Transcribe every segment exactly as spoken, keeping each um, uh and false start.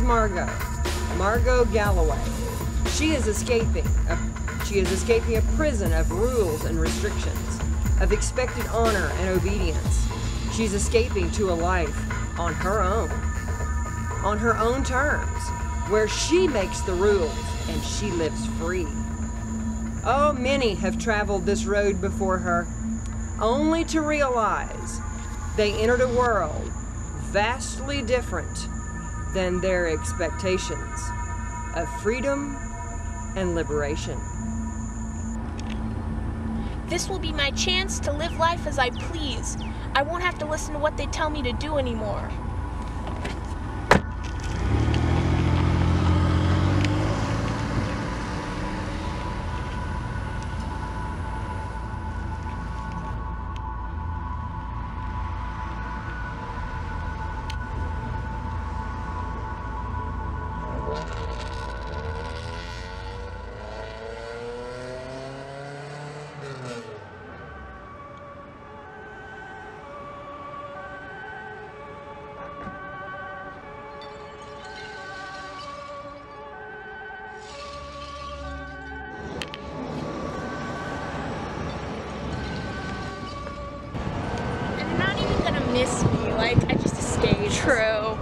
Margo, Margo Galloway. She is escaping. A, she is escaping a prison of rules and restrictions, of expected honor and obedience. She's escaping to a life on her own, on her own terms, where she makes the rules and she lives free. Oh, many have traveled this road before her, only to realize they entered a world vastly different than their expectations of freedom and liberation. This will be my chance to live life as I please. I won't have to listen to what they tell me to do anymore. Miss me, like I just escaped. True.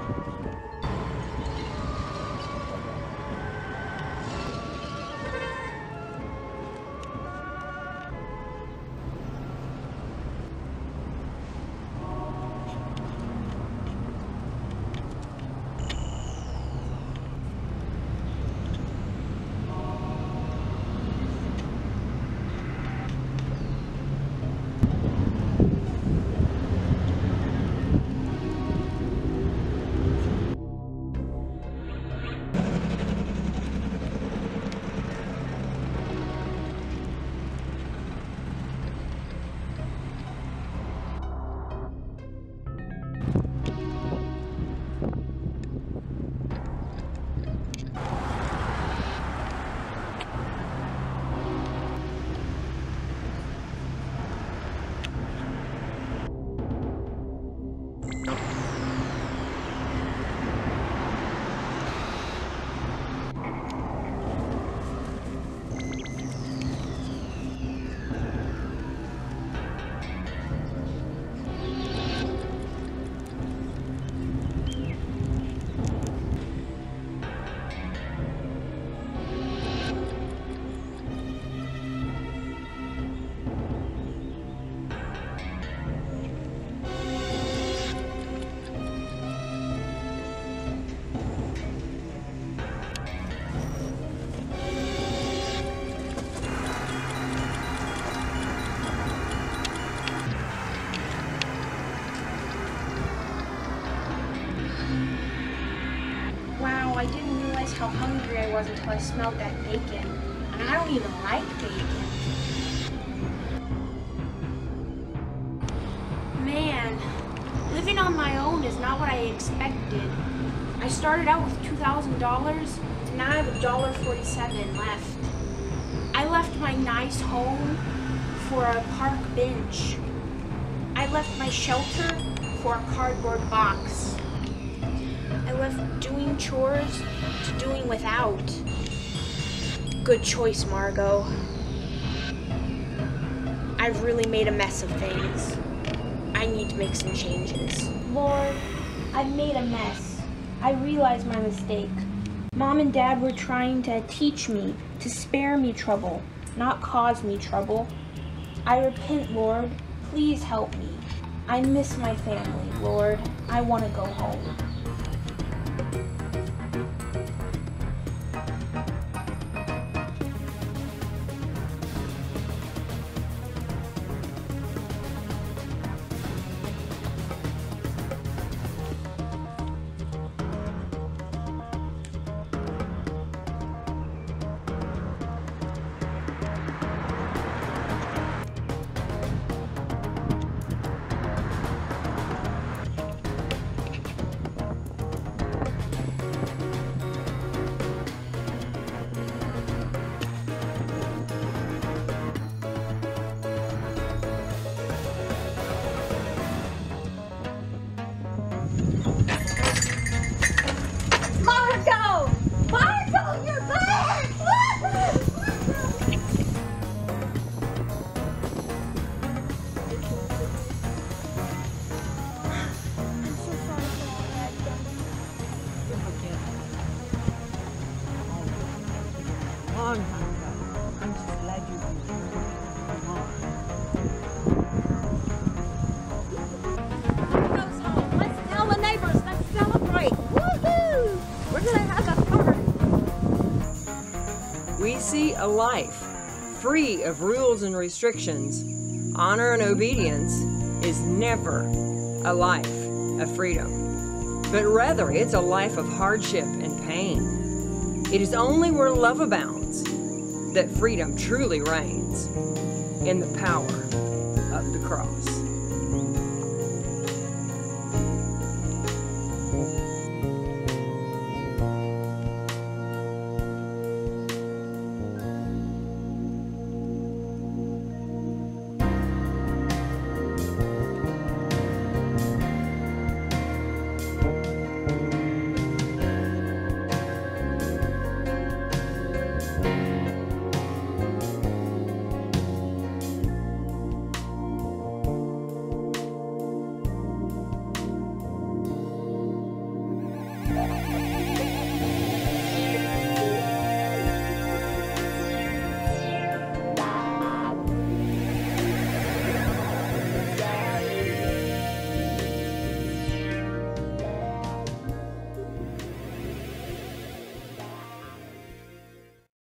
I didn't realize how hungry I was until I smelled that bacon. And I don't even like bacon. Man, living on my own is not what I expected. I started out with two thousand dollars, and now I have one dollar forty-seven left. I left my nice home for a park bench. I left my shelter for a cardboard box. I left doing chores to doing without. Good choice, Margo. I've really made a mess of things. I need to make some changes. Lord, I've made a mess. I realize my mistake. Mom and Dad were trying to teach me, to spare me trouble, not cause me trouble. I repent, Lord. Please help me. I miss my family, Lord. I want to go home. a life free of rules and restrictions, honor and obedience, is never a life of freedom, but rather it's a life of hardship and pain. It is only where love abounds that freedom truly reigns in the power of the cross.